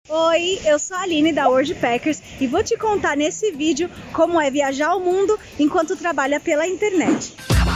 Oi, eu sou a Aline da Worldpackers e vou te contar nesse vídeo como é viajar ao mundo enquanto trabalha pela internet.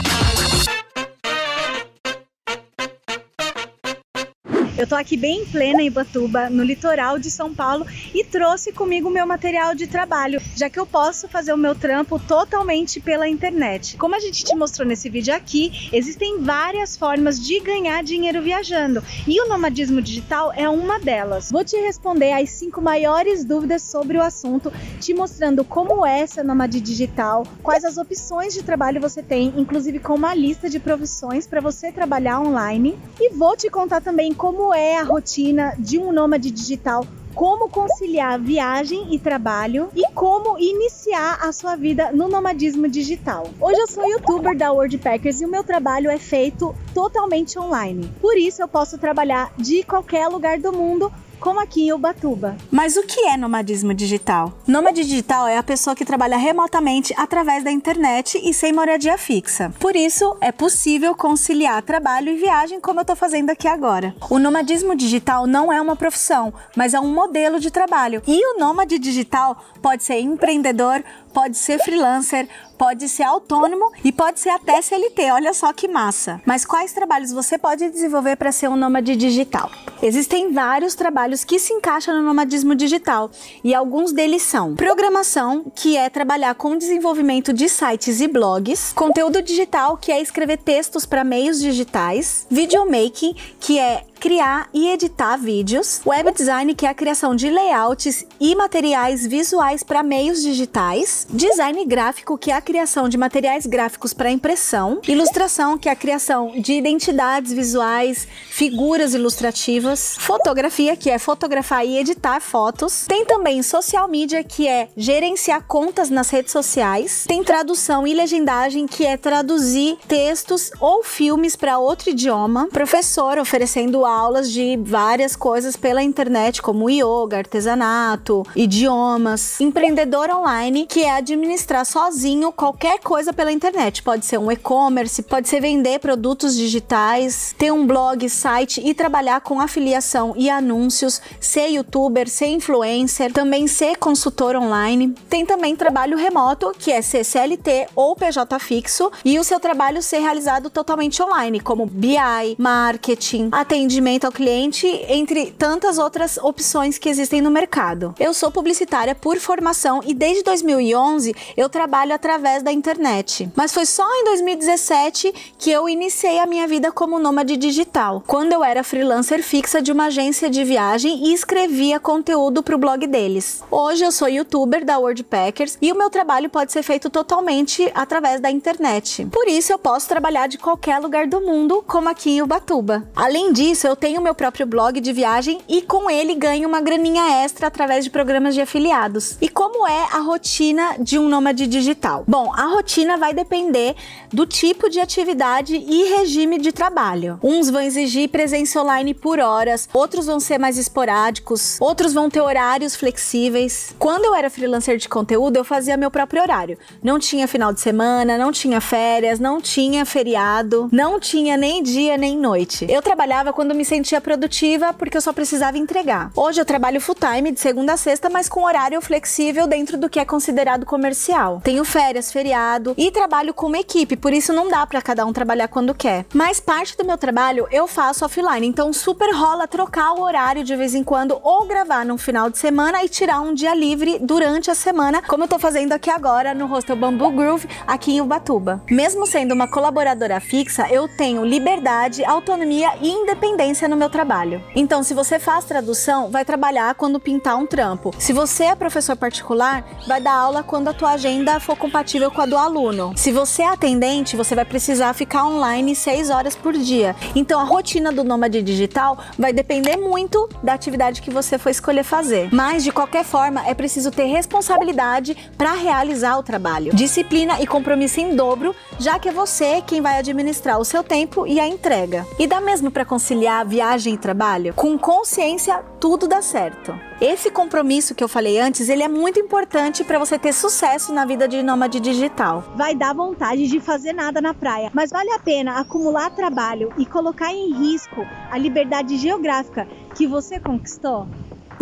Eu tô aqui bem em plena em Ubatuba, no litoral de São Paulo, e trouxe comigo o meu material de trabalho, já que eu posso fazer o meu trampo totalmente pela internet. Como a gente te mostrou nesse vídeo aqui, existem várias formas de ganhar dinheiro viajando, e o nomadismo digital é uma delas. Vou te responder as 5 maiores dúvidas sobre o assunto, te mostrando como é essa nômade digital, quais as opções de trabalho você tem, inclusive com uma lista de profissões para você trabalhar online, e vou te contar também como é a rotina de um nômade digital, como conciliar viagem e trabalho e como iniciar a sua vida no nomadismo digital. Hoje eu sou youtuber da Worldpackers e o meu trabalho é feito totalmente online. Por isso eu posso trabalhar de qualquer lugar do mundo, como aqui em Ubatuba. Mas o que é nomadismo digital? Nômade digital é a pessoa que trabalha remotamente através da internet e sem moradia fixa. Por isso, é possível conciliar trabalho e viagem como eu tô fazendo aqui agora. O nomadismo digital não é uma profissão, mas é um modelo de trabalho. E o nômade digital pode ser empreendedor, pode ser freelancer, pode ser autônomo e pode ser até CLT, olha só que massa. Mas quais trabalhos você pode desenvolver para ser um nômade digital? Existem vários trabalhos que se encaixam no nomadismo digital e alguns deles são programação, que é trabalhar com desenvolvimento de sites e blogs, conteúdo digital, que é escrever textos para meios digitais, videomaking, que é criar e editar vídeos, web design, que é a criação de layouts e materiais visuais para meios digitais, design gráfico, que é a criação de materiais gráficos para impressão, ilustração, que é a criação de identidades visuais, figuras ilustrativas, fotografia, que é fotografar e editar fotos, tem também social media, que é gerenciar contas nas redes sociais, tem tradução e legendagem, que é traduzir textos ou filmes para outro idioma, professor oferecendo aulas de várias coisas pela internet, como yoga, artesanato, idiomas, empreendedor online, que é administrar sozinho qualquer coisa pela internet, pode ser um e-commerce, pode ser vender produtos digitais, ter um blog, site e trabalhar com afiliação e anúncios, ser youtuber, ser influencer, também ser consultor online. Tem também trabalho remoto, que é ser CLT ou PJ fixo, e o seu trabalho ser realizado totalmente online, como BI, marketing, atendimento ao cliente, entre tantas outras opções que existem no mercado. Eu sou publicitária por formação e desde 2011 eu trabalho através da internet. Mas foi só em 2017 que eu iniciei a minha vida como nômade digital, quando eu era freelancer fixa de uma agência de viagem e escrevia conteúdo para o blog deles. Hoje eu sou youtuber da Worldpackers e o meu trabalho pode ser feito totalmente através da internet. Por isso eu posso trabalhar de qualquer lugar do mundo, como aqui em Ubatuba. Além disso, eu tenho meu próprio blog de viagem e com ele ganho uma graninha extra através de programas de afiliados. E como é a rotina de um nômade digital? Bom, a rotina vai depender do tipo de atividade e regime de trabalho. Uns vão exigir presença online por horas, outros vão ser mais esporádicos, outros vão ter horários flexíveis. Quando eu era freelancer de conteúdo, eu fazia meu próprio horário. Não tinha final de semana, não tinha férias, não tinha feriado, não tinha nem dia nem noite. Eu trabalhava quando me sentia produtiva porque eu só precisava entregar. Hoje eu trabalho full time de segunda a sexta, mas com horário flexível dentro do que é considerado comercial. Tenho férias, feriado e trabalho com uma equipe, por isso não dá para cada um trabalhar quando quer. Mas parte do meu trabalho eu faço offline, então super rola trocar o horário de vez em quando ou gravar no final de semana e tirar um dia livre durante a semana, como eu tô fazendo aqui agora no Hostel Bamboo Groove aqui em Ubatuba. Mesmo sendo uma colaboradora fixa, eu tenho liberdade, autonomia e independência no meu trabalho. Então, se você faz tradução, vai trabalhar quando pintar um trampo. Se você é professor particular, vai dar aula quando a tua agenda for compatível com a do aluno. Se você é atendente, você vai precisar ficar online 6 horas por dia. Então, a rotina do nômade digital vai depender muito da atividade que você for escolher fazer. Mas, de qualquer forma, é preciso ter responsabilidade para realizar o trabalho. Disciplina e compromisso em dobro, já que é você quem vai administrar o seu tempo e a entrega. E dá mesmo para conciliar viagem e trabalho? Com consciência, tudo dá certo. Esse compromisso que eu falei antes, ele é muito importante para você ter sucesso na vida de nômade digital. Vai dar vontade de fazer nada na praia, mas vale a pena acumular trabalho e colocar em risco a liberdade geográfica que você conquistou?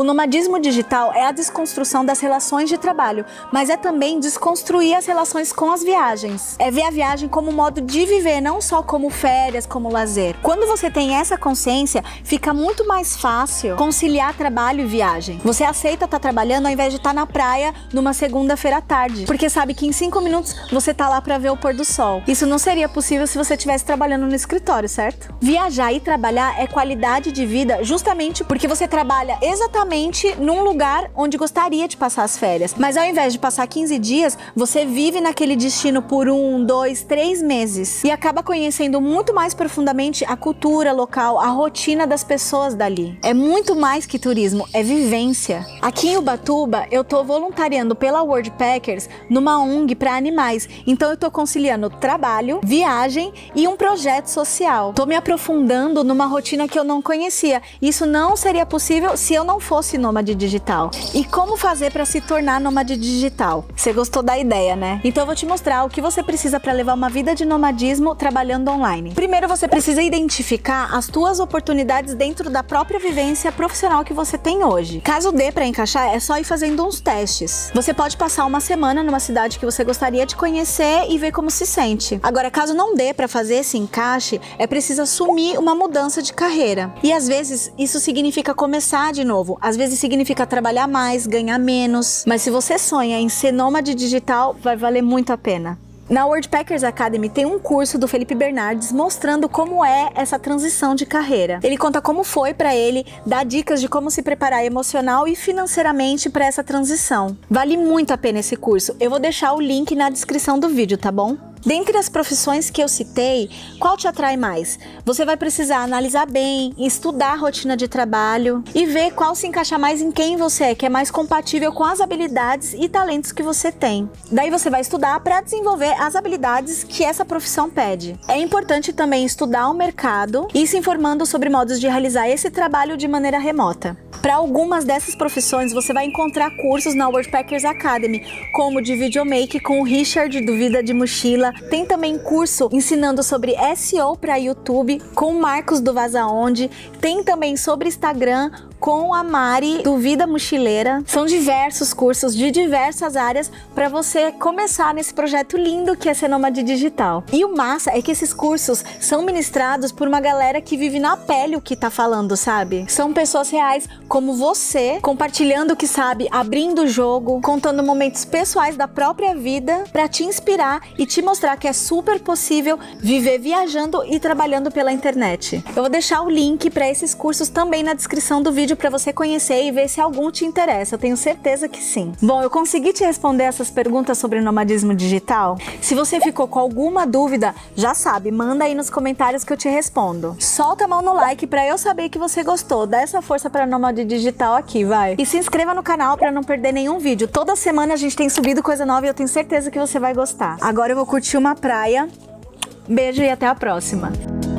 O nomadismo digital é a desconstrução das relações de trabalho, mas é também desconstruir as relações com as viagens. É ver a viagem como modo de viver, não só como férias, como lazer. Quando você tem essa consciência, fica muito mais fácil conciliar trabalho e viagem. Você aceita estar trabalhando ao invés de estar na praia numa segunda-feira à tarde, porque sabe que em 5 minutos você tá lá para ver o pôr do sol. Isso não seria possível se você estivesse trabalhando no escritório, certo? Viajar e trabalhar é qualidade de vida justamente porque você trabalha exatamente num lugar onde gostaria de passar as férias. Mas ao invés de passar 15 dias, você vive naquele destino por 1, 2, 3 meses e acaba conhecendo muito mais profundamente a cultura local, a rotina das pessoas dali. É muito mais que turismo, é vivência. Aqui em Ubatuba, eu tô voluntariando pela Worldpackers numa ONG para animais. Então eu tô conciliando trabalho, viagem e um projeto social. Tô me aprofundando numa rotina que eu não conhecia. Isso não seria possível se eu não fosse nômade digital. E como fazer para se tornar nômade digital? Você gostou da ideia, né? Então eu vou te mostrar o que você precisa para levar uma vida de nomadismo trabalhando online. Primeiro você precisa identificar as tuas oportunidades dentro da própria vivência profissional que você tem hoje. Caso dê para encaixar, é só ir fazendo uns testes. Você pode passar uma semana numa cidade que você gostaria de conhecer e ver como se sente. Agora, caso não dê para fazer esse encaixe, é preciso assumir uma mudança de carreira. E às vezes isso significa começar de novo. Às vezes significa trabalhar mais, ganhar menos. Mas se você sonha em ser nômade digital, vai valer muito a pena. Na Worldpackers Academy tem um curso do Felipe Bernardes mostrando como é essa transição de carreira. Ele conta como foi para ele, dá dicas de como se preparar emocional e financeiramente para essa transição. Vale muito a pena esse curso. Eu vou deixar o link na descrição do vídeo, tá bom? Dentre as profissões que eu citei, qual te atrai mais? Você vai precisar analisar bem, estudar a rotina de trabalho e ver qual se encaixa mais em quem você é, que é mais compatível com as habilidades e talentos que você tem. Daí você vai estudar para desenvolver as habilidades que essa profissão pede. É importante também estudar o mercado e se informando sobre modos de realizar esse trabalho de maneira remota. Para algumas dessas profissões, você vai encontrar cursos na Worldpackers Academy, como de videomake com o Richard do Vida de Mochila. Tem também curso ensinando sobre SEO para YouTube com o Marcos do Vaza Onde. Tem também sobre Instagram com a Mari do Vida Mochileira. São diversos cursos de diversas áreas para você começar nesse projeto lindo que é ser nômade digital. E o massa é que esses cursos são ministrados por uma galera que vive na pele o que tá falando, sabe? São pessoas reais como você, compartilhando o que sabe, abrindo o jogo, contando momentos pessoais da própria vida para te inspirar e te mostrar que é super possível viver viajando e trabalhando pela internet. Eu vou deixar o link para esses cursos também na descrição do vídeo para você conhecer e ver se algum te interessa. Eu tenho certeza que sim. Bom, eu consegui te responder essas perguntas sobre nomadismo digital? Se você ficou com alguma dúvida, já sabe, manda aí nos comentários que eu te respondo. Solta a mão no like para eu saber que você gostou. Dá essa força para nômade digital aqui, vai. E se inscreva no canal para não perder nenhum vídeo. Toda semana a gente tem subido coisa nova e eu tenho certeza que você vai gostar. Agora eu vou curtir uma praia. Beijo e até a próxima.